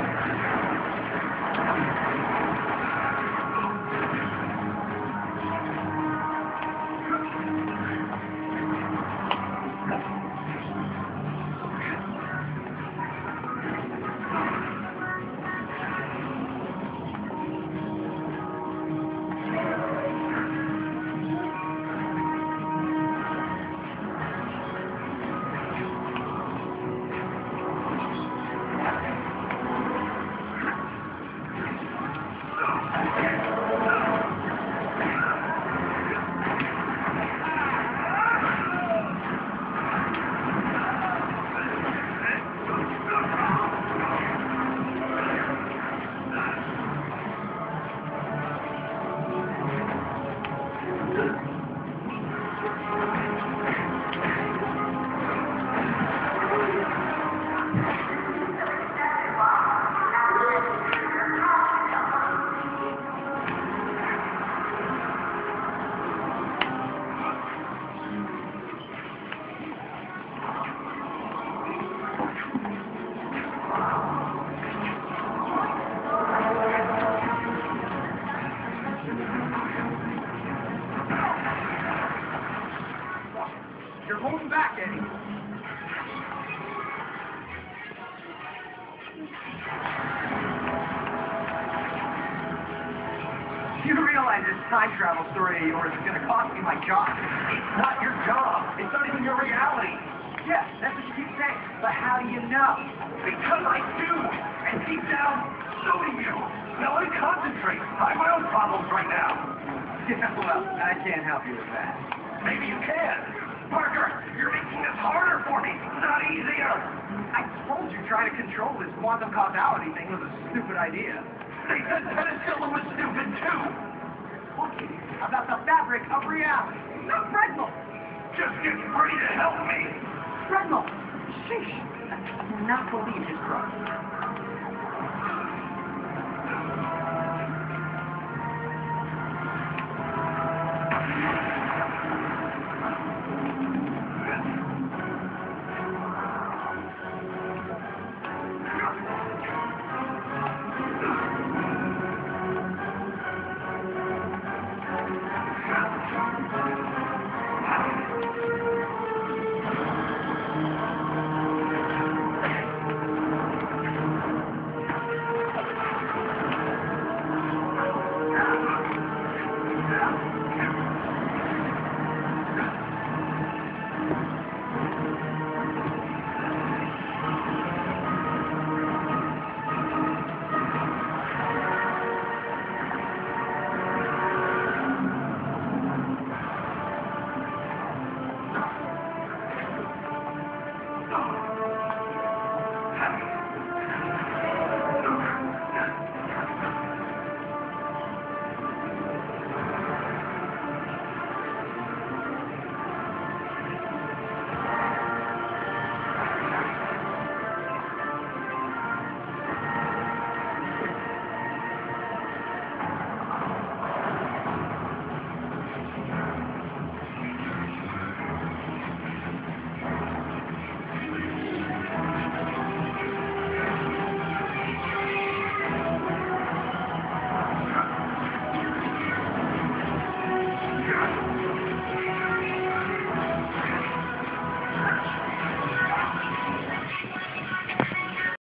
You're holding back, Eddie. You realize this time travel story of yours is going to cost me my job. It's not your job. It's not even your reality. Yes, that's what you keep saying. But how do you know? Because I do. And deep down, so do you. Now let me concentrate. I have my own problems right now. Yeah, well, I can't help you with that. Maybe you can. Parker, you're making this harder for me, not easier. I told you trying to control this quantum causality thing was a stupid idea. They said penicillin was stupid too. Okay, about the fabric of reality. Not Fredmo. Just get ready to help me. Fredmo. Sheesh. I cannot believe his drug.